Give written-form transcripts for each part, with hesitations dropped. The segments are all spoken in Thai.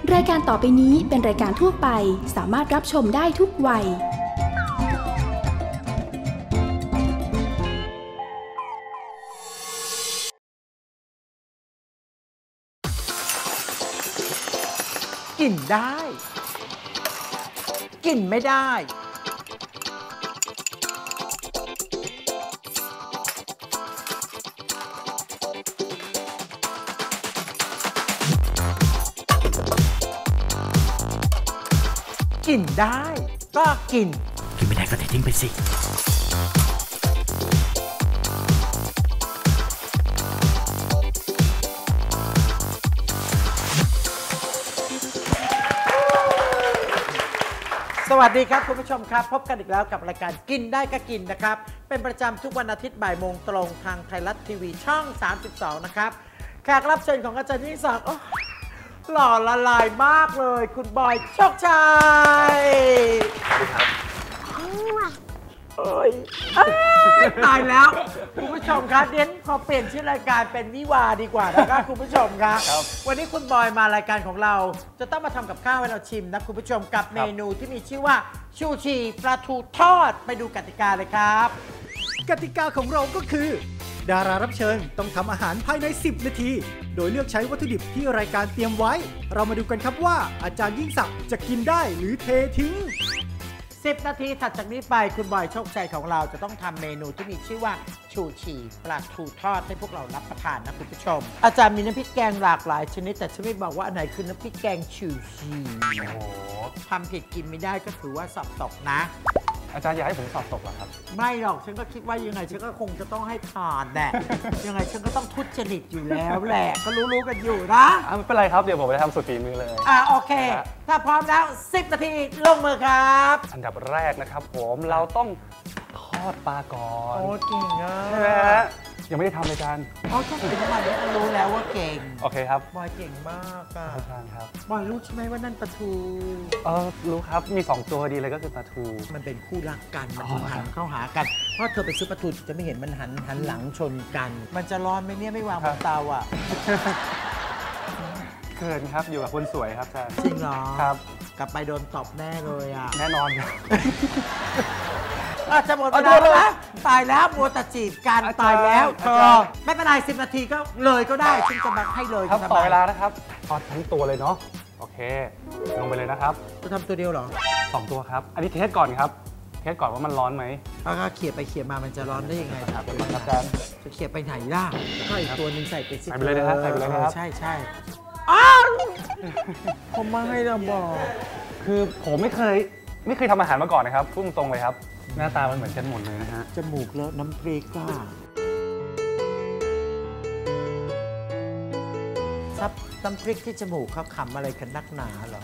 รายการต่อไปนี้เป็นรายการทั่วไปสามารถรับชมได้ทุกวัยกินได้กินไม่ได้กินได้ก็กินไม่ได้ก็ทิ้งไปสิสวัสดีครับคุณผู้ชมครับพบกันอีกแล้วกับรายการกินได้ก็กินนะครับเป็นประจำทุกวันอาทิตย์บ่ายโมงตรงทางไทยรัฐทีวีช่อง32นะครับแขกรับเชิญของอาจารย์ยิ่งศักดิ์หล่อละลายมากเลยคุณบอยโชคชัยตายแล้วคุณผู้ชมครับเดี๋ยวขอเปลี่ยนชื่อรายการเป็นวิวาดีกว่านะครับคุณผู้ชมครับวันนี้คุณบอยมารายการของเราจะต้องมาทำกับข้าวให้เราชิมนะคุณผู้ชมกับเมนูที่มีชื่อว่าชูชีปลาทูทอดไปดูกติกาเลยครับกติกาของเราก็คือดารารับเชิญต้องทำอาหารภายใน10 นาทีโดยเลือกใช้วัตถุดิบที่รายการเตรียมไว้เรามาดูกันครับว่าอาจารย์ยิ่งศักดิ์จะกินได้หรือเททิ้ง 10 นาทีถัดจากนี้ไปคุณบอยโชคชัยของเราจะต้องทำเมนูที่มีชื่อว่าชูชีปลาทูทอดให้พวกเรารับประทานนะคุณผู้ชมอาจารย์มีน้ำพริกแกงหลากหลายชนิดแต่ฉันไม่บอกว่าอันไหนคือน้ำพริกแกงชูชีทำผิดกินไม่ได้ก็ถือว่าสอบตกนะอาจารย์อยากให้ผมสอบตกเหรอครับไม่หรอกฉันก็คิดว่ายังไงฉันก็คงจะต้องให้ผ่านแหละยังไงฉันก็ต้องทุจริตอยู่แล้วแหละก็รู้ๆกันอยู่นะไม่เป็นไรครับเดี๋ยวผมจะทำสุดฝีมือเลยโอเคถ้าพร้อมแล้ว10 นาทีลงมือครับอันดับแรกนะครับผมเราต้องทอดปลาก่อนโอ้เก่งอ่ะใช่ไหมฮะยังไม่ได้ทำเลยอาจารย์แค่ถึงวันนี้ก็รู้แล้วว่าเก่งโอเคครับบอยเก่งมากอ่ะอาจารย์ครับบอยรู้ใช่ไหมว่านั่นปลาทูรู้ครับมี2ตัวดีเลยก็คือปลาทูมันเป็นคู่รักกันมันหันเข้าหากันเพราะเธอไปซื้อปลาทูจะไม่เห็นมันหันหลังชนกันมันจะร้อนไหมเนี่ยไม่วางบนเตาอ่ะเกินครับอยู่กับคนสวยครับอาจารย์จริงเหรอครับกลับไปโดนตบแน่เลยอ่ะแน่นอนครับจะหมดเวลาแล้วตายแล้วมัวแต่จีบกันตายแล้วเธอไม่เป็นไร10 นาทีก็เลยก็ได้ฉันจะมาให้เลยครับต่อเวลานะครับทอดทั้งตัวเลยเนาะโอเคลงไปเลยนะครับจะทำตัวเดียวเหรอ 2 ตัวครับอันนี้เทสก่อนครับเทสก่อนว่ามันร้อนไหมถ้าเขี่ยไปเขี่ยมามันจะร้อนได้ยังไงครับอาจารย์จะเขี่ยไปไหนล่ะก็อีกตัวนึงใส่ไปสิใส่ไปเลยนะครับใส่ไปเลยครับใช่อ้าวผมมาให้เราบอกคือผมไม่เคยทำอาหารมาก่อนนะครับพูดตรงเลยครับหน้าตามันเหมือนกันหมดเลยนะฮะจมูกเลอะน้ำพริกก็ซับน้ำพริกที่จมูกเขาขำอะไรกันนักหนาเหรอ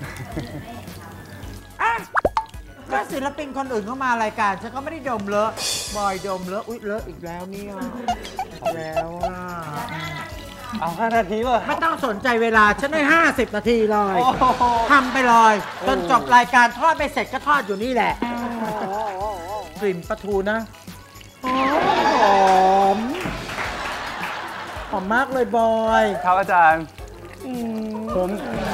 ก็ศิลปินคนอื่นเข้ามารายการฉันก็ไม่ได้ดมเลอะบอยดมเลอะอุ๊ยเลอะอีกแล้วเนี่ยแล้วเอา5 นาทีเลยไม่ต้องสนใจเวลาฉันให้50 นาทีเลยทำไปเลยจนจบรายการทอดไปเสร็จก็ทอดอยู่นี่แหละกลิ่นปลาทูนะหอมมากเลยบอยครับอาจารย์ผม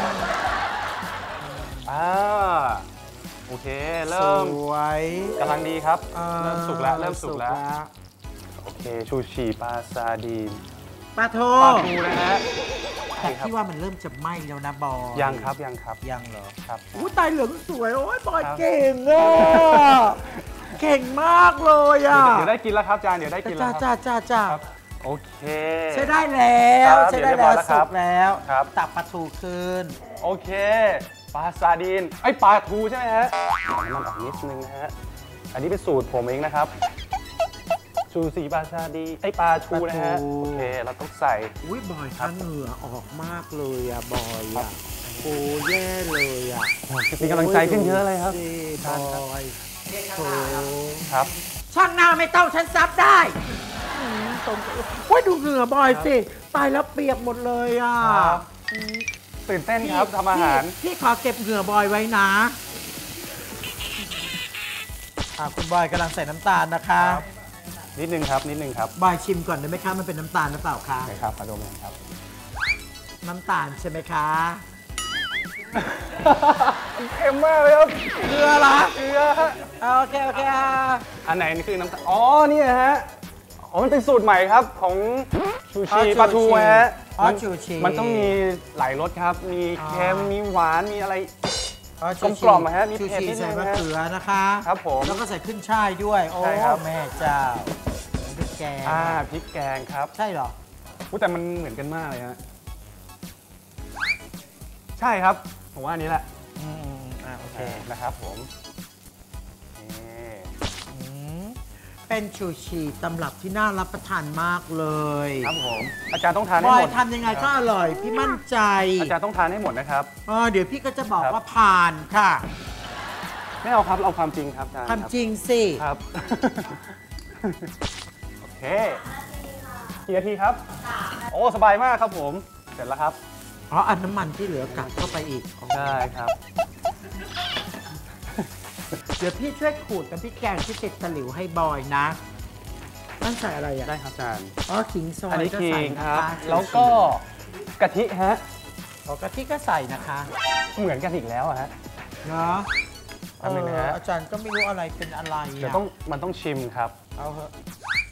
โอเคเริ่มสวยกำลังดีครับเริ่มสุกแล้วโอเคชูชีปลาซาดีนปลาทูนะฮะแต่ที่ว่ามันเริ่มจะไหม้แล้วนะบอยยังครับยังเหรอครับตายเหลืองสวยโอ้ยบอยเก่งอ่ะเก่งมากเลยอ่ะเดี๋ยวได้กินแล้วครับอาจารย์เดี๋ยวได้กินแล้วจ้าโอเคใช้ได้แล้วสุกแล้วตักปลาทูขึ้นโอเคปลาซาดีนปลาทูใช่ไหมฮะน้ำมันออกนิดนึงนะฮะอันนี้เป็นสูตรผมเองนะครับชูสีปลาซาดีปลาทูนะฮะโอเคเราต้องใส่อุ้ยบอยท่านเหงื่อออกมากเลยอ่ะบอยอ่ะโอ้แย่เลยอ่ะมีกำลังใจขึ้นเยอะเลยครับบอยครับช่างหน้าไม่ต้องฉันซับได้ตรงว่าดูเหงื่อบอยสิตายแล้วเปียกหมดเลยอ่ะตื่นเต้นครับทำอาหารพี่ขอเก็บเหงื่อบอยไว้นะคุณบอยกำลังใส่น้ำตาลนะคะนิดนึงครับบอยชิมก่อนได้ไหมคะมันเป็นน้ำตาลหรือเปล่าคะใช่ครับมาดมกันครับน้ำตาลใช่ไหมคะเค็มมากเลยครับเกลือเหรอเกลือฮะโอเคอ่ะอันไหนนี่คือน้ำตาลอ๋อนี่ฮะอ๋อมันเป็นสูตรใหม่ครับของชูชีปลาทูฮะชูชีมันต้องมีหลายรสครับ มีเค็มมีหวานมีอะไรชูชีกลมๆอะฮะมีชูเผ็ดชีนิดนึใส่งมะฮะเขือนะคะครับผมแล้วก็ใส่ขึ้นช่ายด้วย โอ้ใช่ครับแม่เจ้าพริกแกงพริกแกงครับใช่เหรออุ๊ยแต่มันเหมือนกันมากเลยฮะใช่ครับผมว่าอันนี้แหละโอเคนะครับผมนี่เป็นชูชีตำรับที่น่ารับประทานมากเลยครับผมอาจารย์ต้องทานบให้อหยมดทำยังไงก็อร่อย พี่มั่นใจอาจารย์ต้องทานให้หมดนะครับเดี๋ยวพี่ก็จะบอกครับว่าผ่านค่ะไม่เอาครับเอาความจริงครับอาจารย์ทำจริงสิครับ โอเคกี่นาทีครับโอ้สบายมากครับผมเสร็จแล้วครับอันน้ำมันที่เหลือกัดเข้าไปอีกได้ครับเดี๋ยวพี่ช่วยขูดน้ำพริกแกงที่ติดตะหลิวให้บอยนะนั่นใส่อะไรอ่ะได้ครับอาจารย์ขิงซอยอันนี้ก็คิใส่งนะคคะรับแล้วก็กะทิฮะกะทิก็ใส่นะคะเหมือนกันอีกแล้วอะฮะเนาะอันหนึ่งนะฮะอาจารย์ก็ไม่รู้อะไรเป็นอะไรเดี๋ยวอ่ะมันต้องชิมครับเอาเหอะ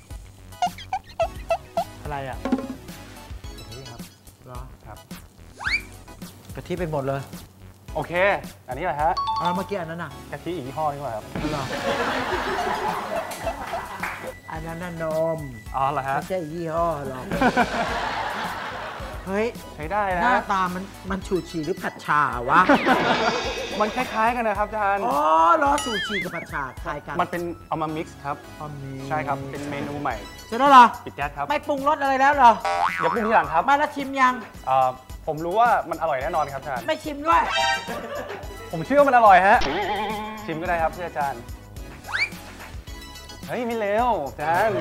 อะไรอ่ะกะทิครับเหรอครับกะทิไปหมดเลยโอเค อันนี้แหละฮะเมื่อกี้อันนั้นน่ะกะทิอีกยี่ห้อนี่ว่าครับเหรออันนั้นน่ะนมอ๋อเหรอฮะไม่ใช่ยี่ห้อหรอกเฮ้ยใช้ได้หนะน้าตามันชูชีหรือผัดชาวะมันคล้ายๆกันนะครับอาจารย์อ๋อเหรอชูชีกับผัดชาคล้ายกันมันเป็นเอามามิกซ์ครับ ใช่ครับ เป็นเมนูใหม่เสร็จแล้วเหรอปิดแก๊สครับไม่ปรุงรสอะไรแล้วเหรอเดี๋ยวปรุงทีหลังครับมาแล้วชิมยังผมรู้ว่ามันอร่อยแน่นอนครับอาจารย์ไม่ชิมด้วยผมเชื่อว่ามันอร่อยฮะ ชิมก็ได้ครับพี่อาจารย์ เฮ้ยไม่เร็วอาจารย์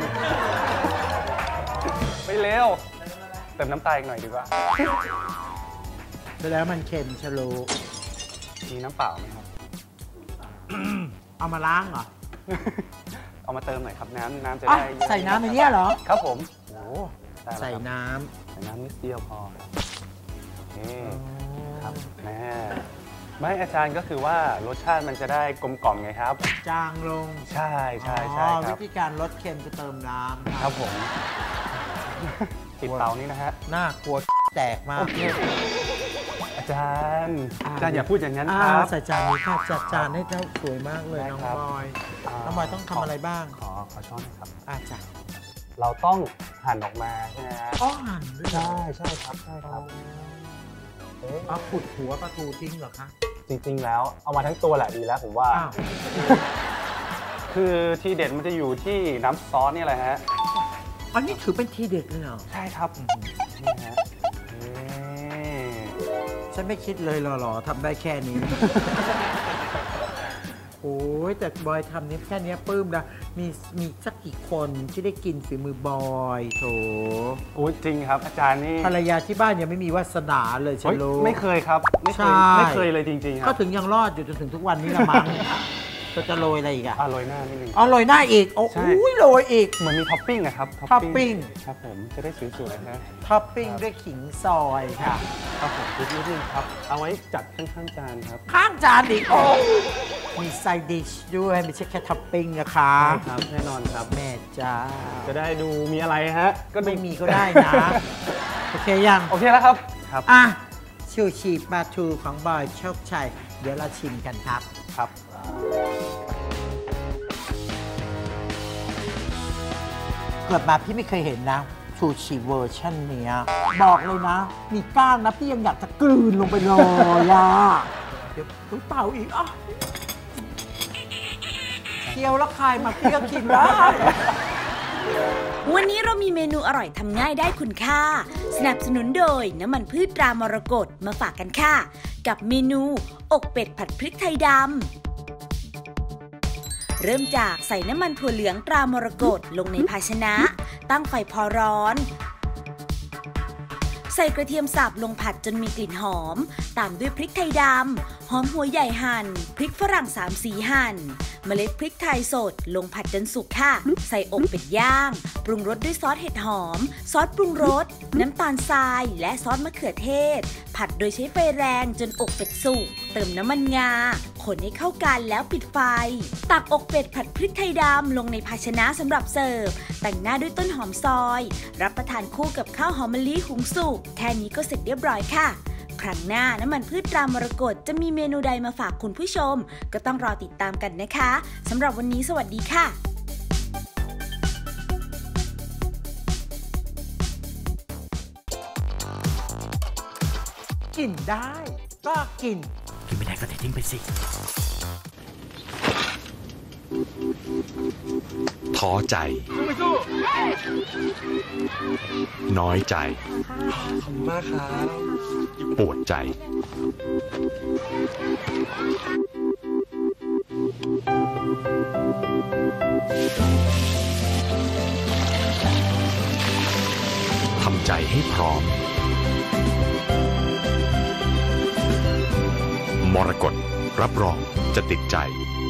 ไม่เร็ว เติมน้ำตาลอีกหน่อยดีกว่าเสร็จแล้วมันเค็มชะโลมีน้ำเปล่าไหมครับเอามาล้างเหรอเอามาเติมหน่อยครับน้ำจะอ่ะได้เยอะใส่น้ำในเนี้ยเหรอครับผมโอ้ได้แล้วครับใส่น้ใส่น้ำนิดเดียวพอครับโอเคำครับแม่ไม่อาจารย์ก็คือว่ารสชาติมันจะได้กลมกล่อมไงครับจางลงใช่ใช่ควิรับธีการลดเค็มจะเติมน้ำครับผมปิดเตานี้นะฮะน่ากลัวแตกมากโอเคอาจารย์อย่าพูดอย่างนั้นครับใส่จานนี้ค่ะจัดจานให้เจ้าสวยมากเลยได้น้องครับบอยน้องบอยต้องทำอะไรบ้างขอช้อนหน่อยครับจ้ะเราต้องหั่นออกมาใช่ไหมฮะหั่นด้วยเหรอใช่ครับใช่ครับเอ๊ะขุดหัวปลาทูทิ้งเหรอคะจริงๆแล้วเอามาทั้งตัวแหละดีแล้วผมว่าอ้าวคือทีเด็ดมันจะอยู่ที่น้ำซอสนี่แหละฮะอันนี้ถือเป็นทีเด็ดเลยเหรอใช่ครับนี่ฮะนี่ฉันไม่คิดเลยหรอทำได้แค่นี้ โอ้ยแต่บอยทำนี้แค่นี้ปลื้มนะมีสักกี่คนที่ได้กินฝีมือบอยโถโอ้จริงครับอาจารย์นี่ภรรยาที่บ้านยังไม่มีวาสนาเลยฉัเฮ้นยรู้ไม่เคยครับไม่เคใช่ยไม่เคยเลยจริงๆคก็รับถึงยังรอดอยู่จนถึงทุกวันนี้ละมั้ง จะโรยอะไรอีกอะโรยหน้านิดนึงโรยหน้าอีก โอ้ใช่ยโรยอีกเหมือนมีท็อปปิ้งนะครับท็อปปิ้งครับผมจะได้สวยๆนะท็อปปิ้งด้วยขิงซอยค่ะครับผมนิดนึงครับ เอาไว้จัดข้างๆจานครับข้างจานอีก โอ้มีไซดิชด้วยไม่ใช่แค่ท็อปปิ้งนะคะครับแน่นอนครับแม่จ้าจะได้ดูมีอะไรฮะก็ดูไม่มีก็ได้นะ โอเคยังโอเคแล้วครับครับอ่ะชูชีปลาทูของบอยโชคชัย เดี๋ยวเราชิมกันครับครับเกิดมาพี่ไม่เคยเห็นนะชูชีเวอร์ชันเนี้ยบอกเลยนะ มีก้างนะ พี่ยังอยากจะกลืนลงไปเลยอ่ะ เดี๋ยวต้องเป่าอีกอ่ะเคี้ยวแล้วคายมาพี่ก็กินได้วันนี้เรามีเมนูอร่อยทำง่ายได้คุณค่าสนับสนุนโดยน้ำมันพืชตรามรกตมาฝากกันค่ะ กับเมนูอกเป็ดผัดพริกไทยดำเริ่มจากใส่น้ำมันถั่วเหลืองตรามรกตลงในภาชนะ ตั้งไฟพอร้อนใส่กระเทียมสับลงผัดจนมีกลิ่นหอมตามด้วยพริกไทยดำหอมหัวใหญ่หั่นพริกฝรั่ง3 สีหั่นเมล็ดพริกไทยสดลงผัดจนสุกค่ะใส่อกเป็ดย่างปรุงรสด้วยซอสเห็ดหอมซอสปรุงรสน้ำตาลทรายและซอสมะเขือเทศผัดโดยใช้ไฟแรงจนอกเป็ดสุกเติมน้ำมันงาคนให้เข้ากันแล้วปิดไฟตักอกเป็ดผัดพริกไทยดำลงในภาชนะสำหรับเสิร์ฟแต่งหน้าด้วยต้นหอมซอยรับประทานคู่กับข้าวหอมมะลิหุงสุกแค่นี้ก็เสร็จเรียบร้อยค่ะครั้งหน้าน้ำมันพืชตรามรกตจะมีเมนูใดมาฝากคุณผู้ชมก็ต้องรอติดตามกันนะคะสำหรับวันนี้สวัสดีค่ะกินได้ก็กินไม่ได้ก็เททิ้งไปสิท้อใจน้อยใจขอบคุณมากครับปวดใจทำใจให้พร้อมมรกตรับรองจะติดใจ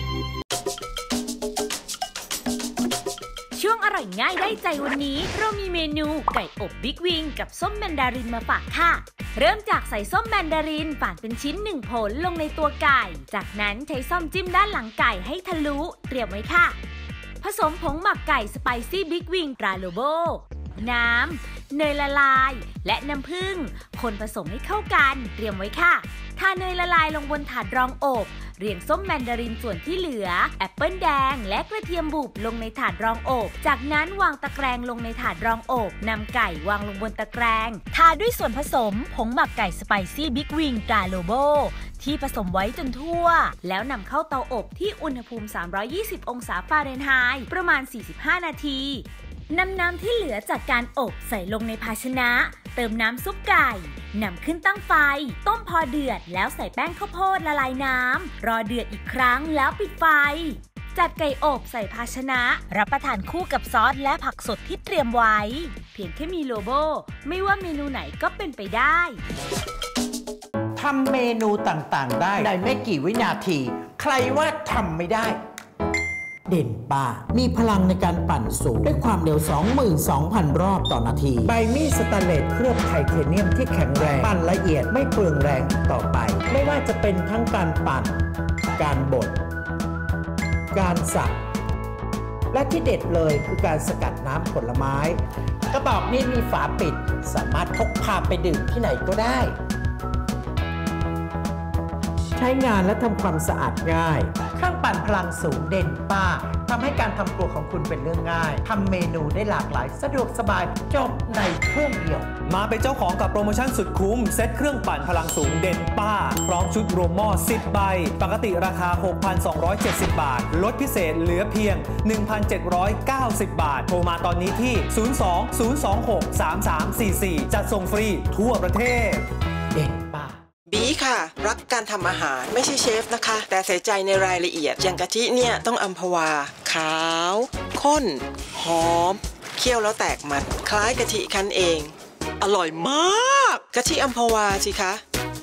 ช่วงอร่อยง่ายได้ใจวันนี้เรามีเมนูไก่อบบิ๊กวิงกับส้มแมนดารินมาฝากค่ะเริ่มจากใส่ส้มแมนดารินฝานเป็นชิ้น1 ผลลงในตัวไก่จากนั้นใช้ซ่อมจิ้มด้านหลังไก่ให้ทะลุเตรียมไว้ค่ะผสมผงหมักไก่สไปซี่บิ๊กวิงตราโลโบน้ำเนยละลายและน้ำผึ้งคนผสมให้เข้ากันเตรียมไว้ค่ะทาเนยละลายลงบนถาดรองอบเรียงส้มแมนดารินส่วนที่เหลือแอปเปิลแดงและกระเทียมบุบลงในถาดรองอบจากนั้นวางตะแกรงลงในถาดรองอบนำไก่วางลงบนตะแกรงทาด้วยส่วนผสมผงหมักไก่สไปซี่บิ๊กวิงตราโลโบที่ผสมไว้จนทั่วแล้วนำเข้าเตาอบที่อุณหภูมิ320 องศาฟาเรนไฮต์ประมาณ45 นาทีนำน้ำที่เหลือจากการอบใส่ลงในภาชนะเติมน้ำซุปไก่นำขึ้นตั้งไฟต้มพอเดือดแล้วใส่แป้งข้าวโพดละลายน้ำรอเดือดอีกครั้งแล้วปิดไฟจัดไก่อบใส่ภาชนะรับประทานคู่กับซอสและผักสดที่เตรียมไว้เพียงแค่มีโลโบไม่ว่าเมนูไหนก็เป็นไปได้ทำเมนูต่างๆได้ในไม่กี่วินาทีใครว่าทำไม่ได้เด่นป้ามีพลังในการปั่นสูงด้วยความเร็ว 22,000 รอบต่อนาทีใบมีดสแตนเลสเคลือบไทเทเนียมที่แข็งแรงปั่นละเอียดไม่เปลืองแรงต่อไปไม่ว่าจะเป็นทั้งการปั่นการบดการสับและที่เด็ดเลยคือการสกัดน้ำผลไม้กระบอกนี้มีฝาปิดสามารถพกพาไปดื่มที่ไหนก็ได้ใช้งานและทำความสะอาดง่ายเครื่องปั่นพลังสูงเด่นป้าทำให้การทำครัวของคุณเป็นเรื่องง่ายทำเมนูได้หลากหลายสะดวกสบายจบในเครื่องเดียวมาเป็นเจ้าของกับโปรโมชั่นสุดคุ้มเซ็ตเครื่องปั่นพลังสูงเด่นป้าพร้อมชุดรวมหม้อ10 ใบปกติราคา 6,270 บาทลดพิเศษเหลือเพียง 1,790 บาทโทรมาตอนนี้ที่ 02-026-3344 จัดส่งฟรีทั่วประเทศเด่นป้าบีค่ะรักการทำอาหารไม่ใช่เชฟนะคะแต่ใส่ใจในรายละเอียดอย่างกะทิเนี่ยต้องอัมพวาขาวข้นหอมเคี่ยวแล้วแตกมันคล้ายกะทิคั้นเองอร่อยมากกะทิอัมพวาสิคะ